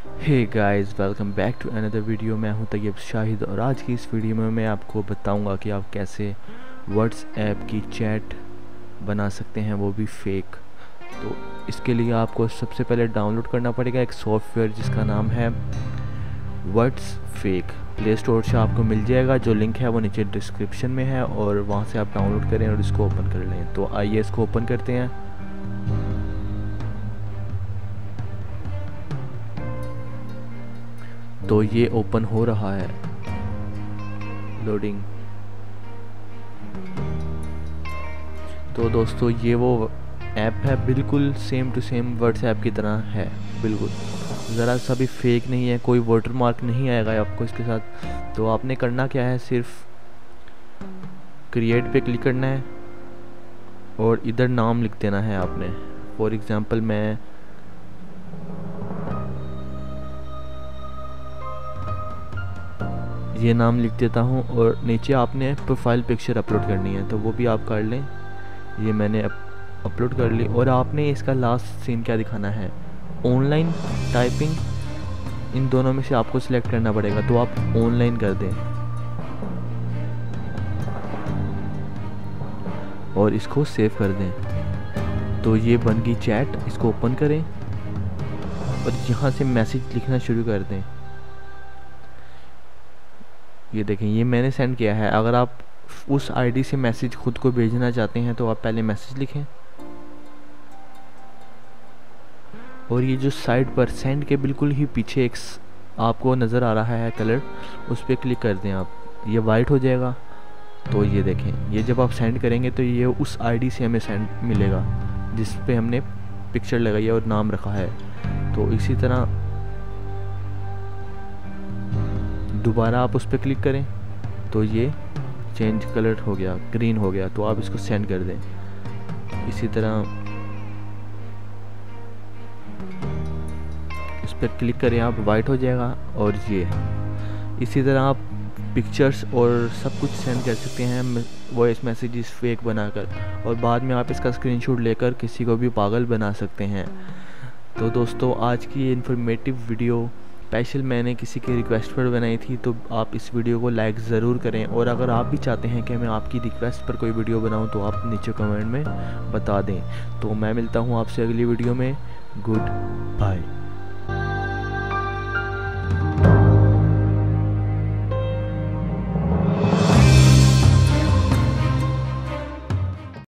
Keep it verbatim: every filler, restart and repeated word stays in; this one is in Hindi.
Hey guys, welcome back to another video. मैं हूं तैयब शाहिद और आज की इस वीडियो में मैं आपको बताऊंगा कि आप कैसे व्हाट्सएप की चैट बना सकते हैं, वो भी फेक। तो इसके लिए आपको सबसे पहले डाउनलोड करना पड़ेगा एक सॉफ्टवेयर जिसका नाम है व्हाट्स फेक। प्ले स्टोर से आपको मिल जाएगा, जो लिंक है वो नीचे डिस्क्रिप्शन में है और वहाँ से आप डाउनलोड करें और इसको ओपन कर लें। तो आइए इसको ओपन करते हैं। तो ये ओपन हो रहा है, लोडिंग। तो दोस्तों ये वो ऐप है, बिल्कुल सेम टू सेम व्हाट्सएप की तरह है, बिल्कुल ज़रा सा भी फेक नहीं है, कोई वाटरमार्क नहीं आएगा आपको इसके साथ। तो आपने करना क्या है, सिर्फ क्रिएट पे क्लिक करना है और इधर नाम लिख देना है आपने। फॉर एग्ज़ाम्पल मैं ये नाम लिख देता हूँ और नीचे आपने प्रोफाइल पिक्चर अपलोड करनी है, तो वो भी आप कर लें। ये मैंने अपलोड कर ली और आपने इसका लास्ट सीन क्या दिखाना है, ऑनलाइन टाइपिंग, इन दोनों में से आपको सिलेक्ट करना पड़ेगा। तो आप ऑनलाइन कर दें और इसको सेव कर दें। तो ये बन गई चैट, इसको ओपन करें और यहाँ से मैसेज लिखना शुरू कर दें। ये देखें, ये मैंने सेंड किया है। अगर आप उस आईडी से मैसेज खुद को भेजना चाहते हैं तो आप पहले मैसेज लिखें और ये जो साइड पर सेंड के बिल्कुल ही पीछे एक आपको नज़र आ रहा है कलर, उस पर क्लिक कर दें आप, ये वाइट हो जाएगा। तो ये देखें, ये जब आप सेंड करेंगे तो ये उस आईडी से हमें सेंड मिलेगा जिस पे हमने पिक्चर लगाई है और नाम रखा है। तो इसी तरह दोबारा आप उस पर क्लिक करें तो ये चेंज कलर हो गया, ग्रीन हो गया। तो आप इसको सेंड कर दें। इसी तरह इस पर क्लिक करें आप, वाइट हो जाएगा। और ये इसी तरह आप पिक्चर्स और सब कुछ सेंड कर सकते हैं वॉइस मैसेजेस फेक बनाकर, और बाद में आप इसका स्क्रीनशॉट लेकर किसी को भी पागल बना सकते हैं। तो दोस्तों आज की ये इन्फॉर्मेटिव वीडियो स्पेशल मैंने किसी की रिक्वेस्ट पर बनाई थी, तो आप इस वीडियो को लाइक ज़रूर करें। और अगर आप भी चाहते हैं कि मैं आपकी रिक्वेस्ट पर कोई वीडियो बनाऊं तो आप नीचे कमेंट में बता दें। तो मैं मिलता हूं आपसे अगली वीडियो में। Good bye.